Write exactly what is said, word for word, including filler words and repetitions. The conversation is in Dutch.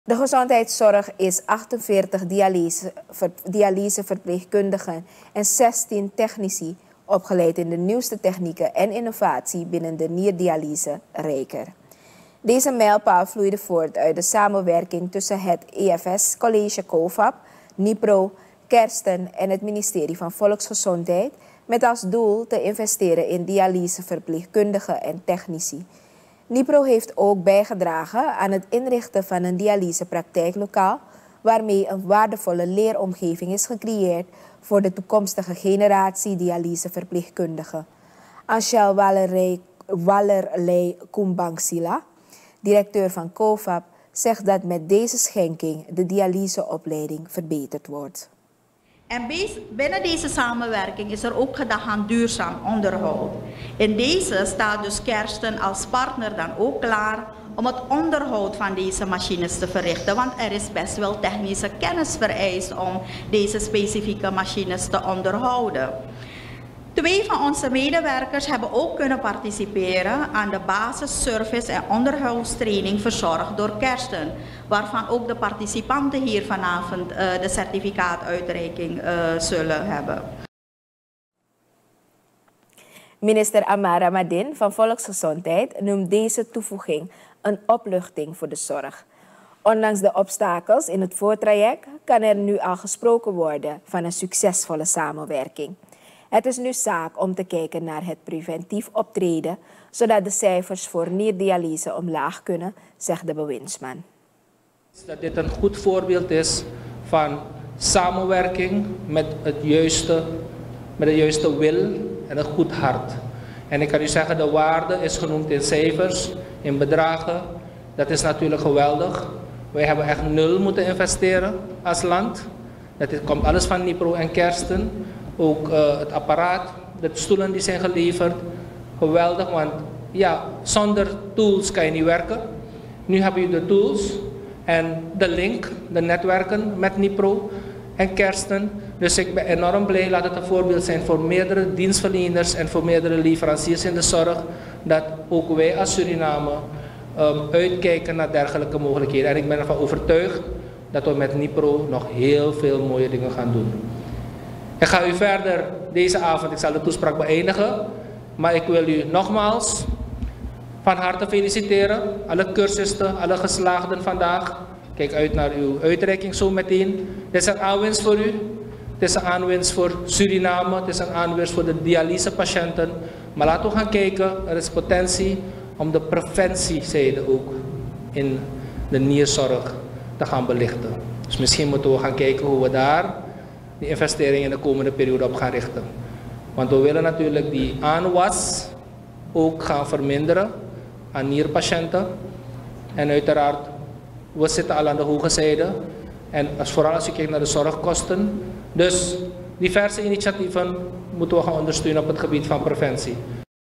De gezondheidszorg is achtenveertig dialyse, ver, dialyseverpleegkundigen en zestien technici opgeleid in de nieuwste technieken en innovatie binnen de nierdialyse rijker. Deze mijlpaal vloeide voort uit de samenwerking tussen het E F S College COFAP, NIPRO, Kersten en het ministerie van Volksgezondheid met als doel te investeren in dialyseverpleegkundigen en technici. NIPRO heeft ook bijgedragen aan het inrichten van een dialysepraktijklokaal, waarmee een waardevolle leeromgeving is gecreëerd voor de toekomstige generatie dialyseverpleegkundigen. Angel Wallerlei Kumbangsila, directeur van COFAP, zegt dat met deze schenking de dialyseopleiding verbeterd wordt. En binnen deze samenwerking is er ook gedacht aan duurzaam onderhoud. In deze staat dus Kersten als partner dan ook klaar om het onderhoud van deze machines te verrichten. Want er is best wel technische kennis vereist om deze specifieke machines te onderhouden. Twee van onze medewerkers hebben ook kunnen participeren aan de basis, service en onderhoudstraining verzorgd door Kersten, waarvan ook de participanten hier vanavond uh, de certificaatuitreiking uh, zullen hebben. Minister Amara Madin van Volksgezondheid noemt deze toevoeging een opluchting voor de zorg. Ondanks de obstakels in het voortraject kan er nu al gesproken worden van een succesvolle samenwerking. Het is nu zaak om te kijken naar het preventief optreden, zodat de cijfers voor nierdialyse omlaag kunnen, zegt de bewindsman. Dat dit een goed voorbeeld is van samenwerking met het juiste, met de juiste wil en een goed hart. En ik kan u zeggen, de waarde is genoemd in cijfers, in bedragen. Dat is natuurlijk geweldig. Wij hebben echt nul moeten investeren als land. Dat komt alles van NIPRO en Kersten. Ook uh, het apparaat, de stoelen die zijn geleverd. Geweldig, want ja, zonder tools kan je niet werken. Nu hebben jullie de tools en de link, de netwerken met NIPRO en Kersten. Dus ik ben enorm blij, laat het een voorbeeld zijn voor meerdere dienstverleners en voor meerdere leveranciers in de zorg. Dat ook wij als Suriname um, uitkijken naar dergelijke mogelijkheden. En ik ben ervan overtuigd dat we met NIPRO nog heel veel mooie dingen gaan doen. Ik ga u verder deze avond, ik zal de toespraak beëindigen, maar ik wil u nogmaals van harte feliciteren. Alle cursisten, alle geslaagden vandaag. Kijk uit naar uw uitreiking zo meteen. Dit is een aanwinst voor u. Het is een aanwinst voor Suriname. Het is een aanwinst voor de dialysepatiënten. Maar laten we gaan kijken, er is potentie om de preventiezijde ook in de nierzorg te gaan belichten. Dus misschien moeten we gaan kijken hoe we daar die investeringen in de komende periode op gaan richten. Want we willen natuurlijk die aanwas ook gaan verminderen aan nierpatiënten. En uiteraard, we zitten al aan de hoge zijde. En als, vooral als je kijkt naar de zorgkosten. Dus diverse initiatieven moeten we gaan ondersteunen op het gebied van preventie.